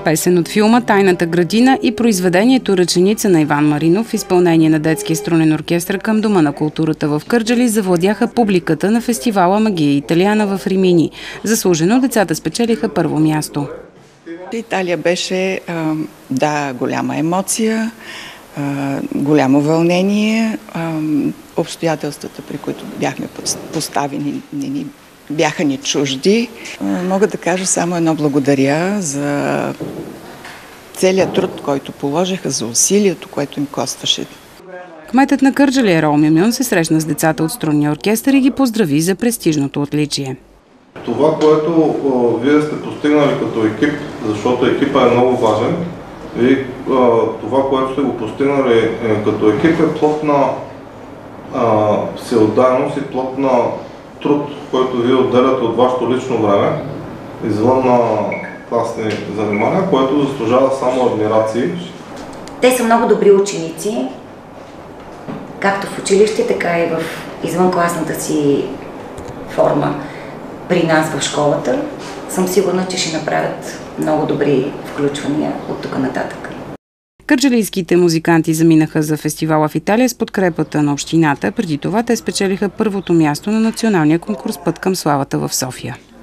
Песен от филма «Тайната градина» и произведението «Ръченица» на Иван Маринов в изпълнение на Детския струнен оркестър към Дома на културата в Кърджали завладяха публиката на фестивала Магия Италиана в Римини. Заслужено децата спечелиха първо място. Италия беше, голяма емоция, голямо вълнение. Обстоятелствата, при които бяхме поставени, бяха ни чужди. Мога да кажа само едно благодаря за целият труд, който положиха, за усилието, което им костваше. Кметът на Кърджали Ерол Мюмюн се срещна с децата от струнния оркестър и ги поздрави за престижното отличие. Това, което вие сте постигнали като екип, защото екипът е много важен, и това, което сте го постигнали като екип е плод на всеотдайност и плод на труд, който вие отделяте от вашето лично време, извън на класни занимания, което заслужава само адмирации. Те са много добри ученици, както в училище, така и в извънкласната си форма при нас в школата. Съм сигурна, че ще направят много добри включвания от тук нататък. Кърджалийските музиканти заминаха за фестивала в Италия с подкрепата на общината. Преди това те спечелиха първото място на националния конкурс «Път към славата» в София.